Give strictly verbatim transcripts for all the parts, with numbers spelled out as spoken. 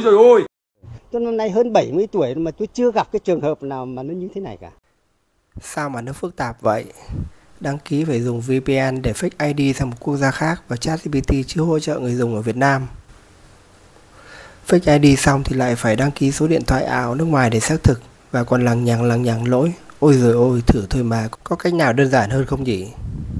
Ôi giời ơi! Tôi năm nay hơn bảy mươi tuổi mà tôi chưa gặp cái trường hợp nào mà nó như thế này cả. Sao mà nó phức tạp vậy? Đăng ký phải dùng vê pê en để fake i đê sang một quốc gia khác và ChatGPT chưa hỗ trợ người dùng ở Việt Nam. Fake i đê xong thì lại phải đăng ký số điện thoại ảo nước ngoài để xác thực và còn lằng nhằng lằng nhằng lỗi. Ôi giời ôi, thử thôi mà, có cách nào đơn giản hơn không nhỉ?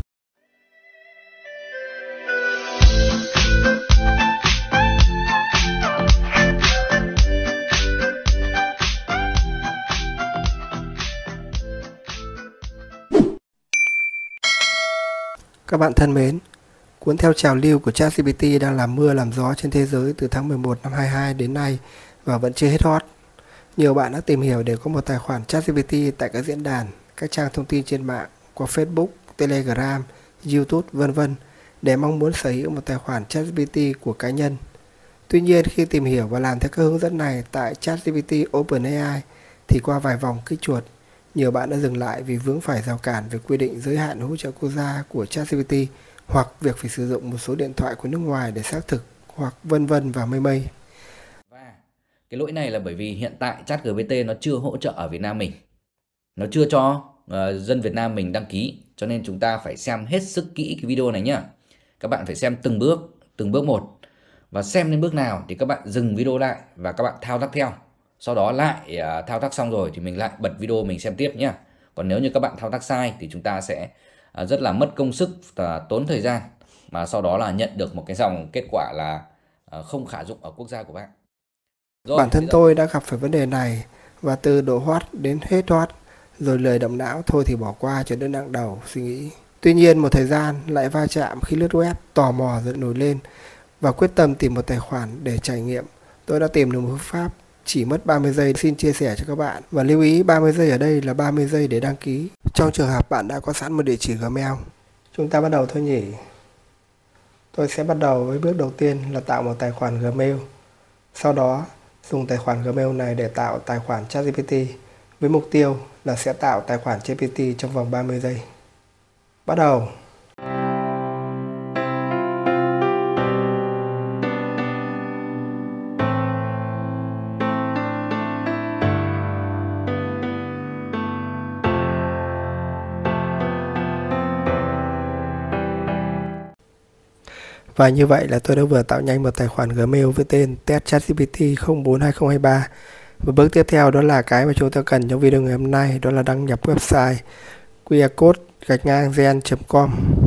Các bạn thân mến, cuốn theo trào lưu của ChatGPT đang làm mưa làm gió trên thế giới từ tháng mười một năm hai mươi hai đến nay và vẫn chưa hết hot. Nhiều bạn đã tìm hiểu để có một tài khoản ChatGPT tại các diễn đàn, các trang thông tin trên mạng qua Facebook, Telegram, YouTube, vân vân để mong muốn sở hữu một tài khoản ChatGPT của cá nhân. Tuy nhiên, khi tìm hiểu và làm theo các hướng dẫn này tại ChatGPT OpenAI thì qua vài vòng kích chuột, nhiều bạn đã dừng lại vì vướng phải rào cản về quy định giới hạn hỗ trợ quốc gia của ChatGPT hoặc việc phải sử dụng một số điện thoại của nước ngoài để xác thực hoặc vân vân và mây mây. Và cái lỗi này là bởi vì hiện tại ChatGPT nó chưa hỗ trợ ở Việt Nam mình. Nó chưa cho uh, dân Việt Nam mình đăng ký. Cho nên chúng ta phải xem hết sức kỹ cái video này nhá. Các bạn phải xem từng bước, từng bước một. Và xem đến bước nào thì các bạn dừng video lại và các bạn thao tác theo. Sau đó lại uh, thao tác xong rồi thì mình lại bật video mình xem tiếp nhá. Còn nếu như các bạn thao tác sai thì chúng ta sẽ uh, rất là mất công sức và tốn thời gian. Mà sau đó là nhận được một cái dòng kết quả là uh, không khả dụng ở quốc gia của bạn. Rồi, bản thân tôi đã gặp phải vấn đề này và từ độ hot đến hết hot rồi lười động não thôi thì bỏ qua cho đỡ nặng đầu suy nghĩ. Tuy nhiên một thời gian lại va chạm khi lướt web, tò mò dần nổi lên và quyết tâm tìm một tài khoản để trải nghiệm. Tôi đã tìm được một phương pháp chỉ mất ba mươi giây xin chia sẻ cho các bạn. Và lưu ý ba mươi giây ở đây là ba mươi giây để đăng ký. Trong trường hợp bạn đã có sẵn một địa chỉ Gmail. Chúng ta bắt đầu thôi nhỉ. Tôi sẽ bắt đầu với bước đầu tiên là tạo một tài khoản Gmail. Sau đó dùng tài khoản Gmail này để tạo tài khoản ChatGPT với mục tiêu là sẽ tạo tài khoản giê pê tê trong vòng ba mươi giây. Bắt đầu. Và như vậy là tôi đã vừa tạo nhanh một tài khoản Gmail với tên test ChatGPT không bốn hai không hai ba. Và bước tiếp theo đó là cái mà chúng ta cần trong video ngày hôm nay, đó là đăng nhập website queercode gạch ngang gen chấm com.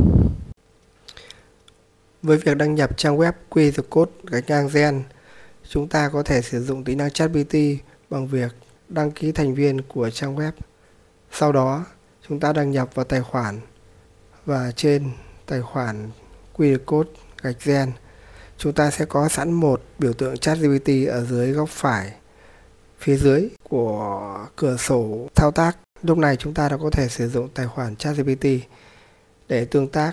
Với việc đăng nhập trang web queercode gạch ngang gen, chúng ta có thể sử dụng tính năng ChatGPT bằng việc đăng ký thành viên của trang web. Sau đó, chúng ta đăng nhập vào tài khoản và trên tài khoản queercode gạch gen, chúng ta sẽ có sẵn một biểu tượng ChatGPT ở dưới góc phải phía dưới của cửa sổ thao tác. Lúc này chúng ta đã có thể sử dụng tài khoản ChatGPT để tương tác.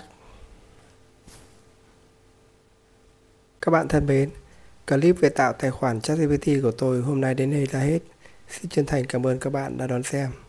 Các bạn thân mến, clip về tạo tài khoản ChatGPT của tôi hôm nay đến đây là hết. Xin chân thành cảm ơn các bạn đã đón xem.